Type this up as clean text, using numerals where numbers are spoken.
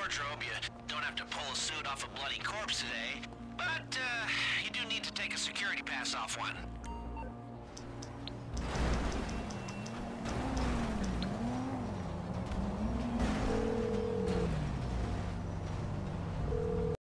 wardrobe, you don't have to pull a suit off a bloody corpse today. But, you do need to take a security pass off one.